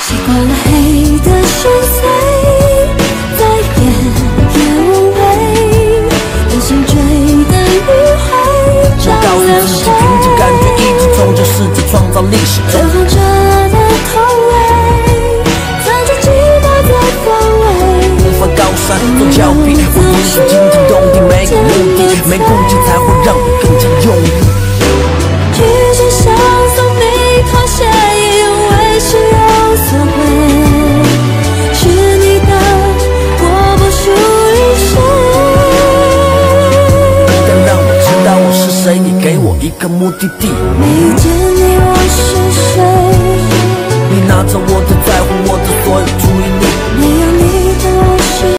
习惯了黑的深邃，再也无畏，任性追的迂回， 我告诉自己，凭着感觉一直从这世界创造历史。 绽放着的同类，藏着寂寞在方位， 无法高山做峭壁，我独自惊天动地，没有目的，没顾忌才会让我更加用力。 举起想送你妥协，也因为是有所谓，是你的，我不属于谁。 但让我知道我是谁，你给我一个目的地。 没见你我是谁？ 你拿着我的在乎，我的所有，注意